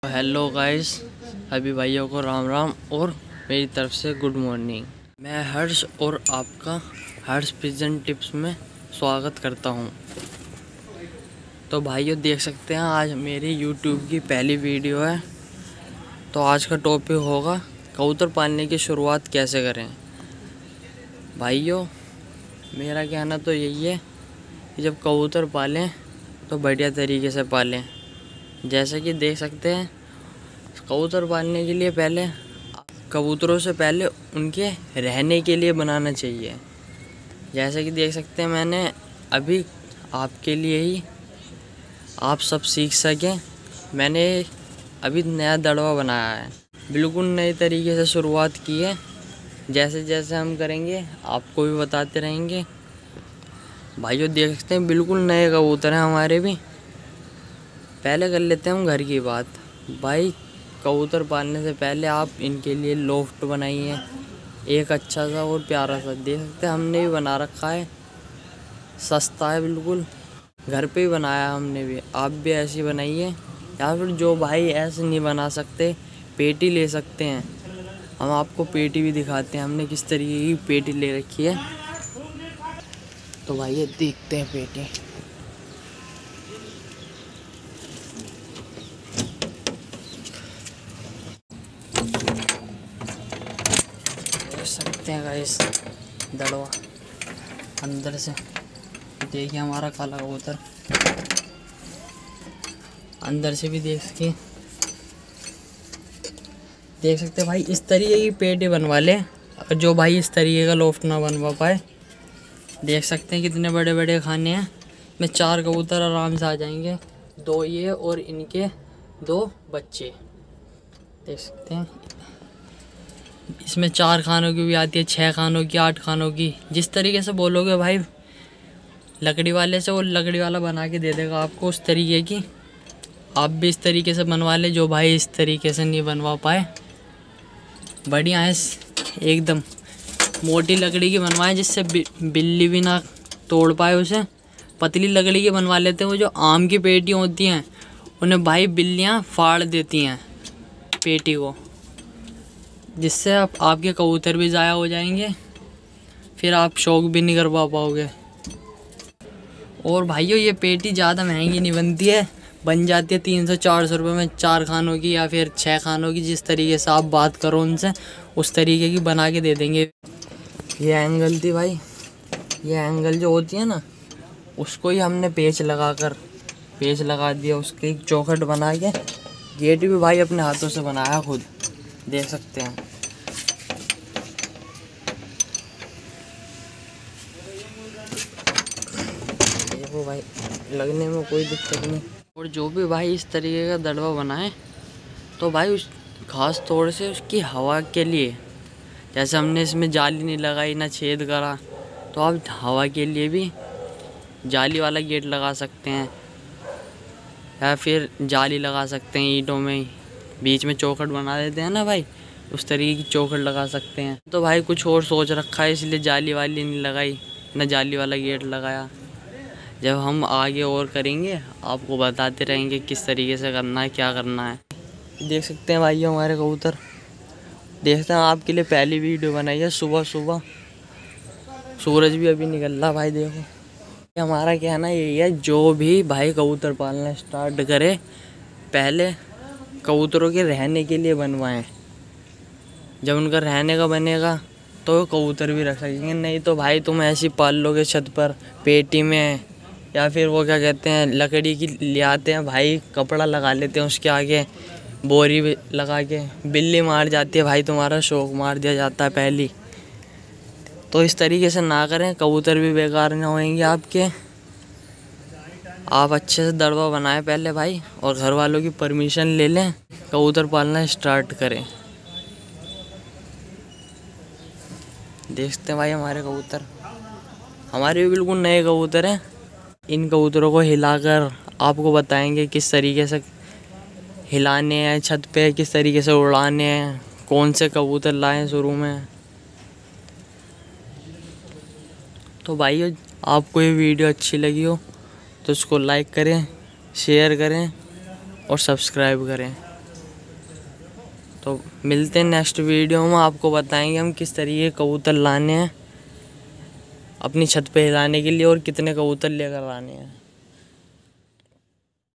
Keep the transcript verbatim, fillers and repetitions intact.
Hello guys, सभी भाइयों को राम राम और मेरी तरफ से गुड मॉर्निंग। मैं हर्ष और आपका हर्ष पिजन टिप्स में स्वागत करता हूं। तो भाइयों देख सकते हैं आज मेरी यूट्यूब की पहली वीडियो है। तो आज का टॉपिक होगा कबूतर पालने की शुरुआत कैसे करें। भाइयों मेरा कहना तो यही है कि जब कबूतर पालें तो बढ़िया तरीके से पालें। जैसे कि देख सकते हैं कबूतर पालने के लिए पहले कबूतरों से पहले उनके रहने के लिए बनाना चाहिए। जैसे कि देख सकते हैं मैंने अभी आपके लिए ही आप सब सीख सकें मैंने अभी नया दड़वा बनाया है। बिल्कुल नए तरीके से शुरुआत की है। जैसे जैसे हम करेंगे आपको भी बताते रहेंगे। भाइयों देख सकते हैं बिल्कुल नए कबूतर हैं हमारे भी। पहले कर लेते हैं हम घर की बात। भाई कबूतर पालने से पहले आप इनके लिए लोफ्ट बनाइए, एक अच्छा सा और प्यारा सा। देख सकते हैं हमने भी बना रखा है, सस्ता है बिल्कुल, घर पे ही बनाया हमने भी। आप भी ऐसी बनाइए, या फिर जो भाई ऐसे नहीं बना सकते पेटी ले सकते हैं। हम आपको पेटी भी दिखाते हैं हमने किस तरीके की पेटी ले रखी है। तो भाई ये देखते हैं पेटी। सकते हैं गाइस दड़वा अंदर से देखिए हमारा काला कबूतर अंदर से भी देख सके देख सकते हैं भाई। इस तरीके की पेटी बनवा ले। जो भाई इस तरीके का लोफ्ट ना बनवा पाए, देख सकते हैं कितने बड़े बड़े खाने हैं। में चार कबूतर आराम से आ जाएंगे, दो ये और इनके दो बच्चे। देख सकते हैं इसमें चार खानों की भी आती है, छः खानों की, आठ खानों की। जिस तरीके से बोलोगे भाई लकड़ी वाले से, वो लकड़ी वाला बना के दे देगा आपको उस तरीके की। आप भी इस तरीके से बनवा ले। जो भाई इस तरीके से नहीं बनवा पाए, बढ़िया है एकदम मोटी लकड़ी की बनवाएं जिससे बिल्ली भी ना तोड़ पाए उसे। पतली लकड़ी की बनवा लेते हैं। वो जो आम की पेटियाँ होती हैं उन्हें भाई बिल्लियाँ फाड़ देती हैं पेटी को, जिससे आप आपके कबूतर भी ज़ाया हो जाएंगे, फिर आप शौक भी नहीं कर पा पाओगे। और भाइयों ये पेटी ज़्यादा महंगी नहीं बनती है, बन जाती है तीन सौ चार सौ रुपये में चार खानों की या फिर छः खानों की। जिस तरीके से आप बात करो उनसे उस तरीके की बना के दे देंगे। ये एंगल थी भाई, ये एंगल जो होती है ना उसको ही हमने पेच लगा कर पेच लगा दिया, उसकी एक चौखट बना के। गेट भी भाई अपने हाथों से बनाया खुद, देख सकते हैं। देखो भाई लगने में कोई दिक्कत नहीं। और जो भी भाई इस तरीके का दड़वा बनाए तो भाई उस खास तौर से उसकी हवा के लिए, जैसे हमने इसमें जाली नहीं लगाई ना छेद करा, तो आप हवा के लिए भी जाली वाला गेट लगा सकते हैं, या फिर जाली लगा सकते हैं ईंटों में बीच में चौखट बना देते हैं ना भाई, उस तरीके की चौखट लगा सकते हैं। तो भाई कुछ और सोच रखा है इसलिए जाली वाली नहीं लगाई, ना जाली वाला गेट लगाया। जब हम आगे और करेंगे आपको बताते रहेंगे किस तरीके से करना है, क्या करना है। देख सकते हैं भाई हमारे कबूतर, देखते हैं आपके लिए पहली वीडियो बनाई है सुबह सुबह। सूरज भी अभी निकल रहा भाई। देखो हमारा कहना यही है, जो भी भाई कबूतर पालना स्टार्ट करे पहले कबूतरों के रहने के लिए बनवाएं। जब उनका रहने का बनेगा तो कबूतर भी रख सकेंगे। नहीं तो भाई तुम ऐसी पाल लोगे छत पर पेटी में, या फिर वो क्या कहते हैं लकड़ी की ले आते हैं भाई, कपड़ा लगा लेते हैं उसके आगे, बोरी लगा के, बिल्ली मार जाती है भाई, तुम्हारा शौक मार दिया जाता है पहली। तो इस तरीके से ना करें, कबूतर भी बेकार ना होएंगे आपके। आप अच्छे से दड़वा बनाएं पहले भाई, और घर वालों की परमिशन ले लें, कबूतर पालना स्टार्ट करें। देखते हैं भाई हमारे कबूतर, हमारे भी बिल्कुल नए कबूतर हैं। इन कबूतरों को हिलाकर आपको बताएंगे किस तरीके से हिलाने हैं छत पे, किस तरीके से उड़ाने हैं, कौन से कबूतर लाएं शुरू में। तो भाई आपको ये वीडियो अच्छी लगी हो तो इसको लाइक करें, शेयर करें और सब्सक्राइब करें। तो मिलते हैं नेक्स्ट वीडियो में, आपको बताएंगे हम किस तरीके कबूतर लाने हैं अपनी छत पे हिलाने के लिए और कितने कबूतर लेकर आने हैं।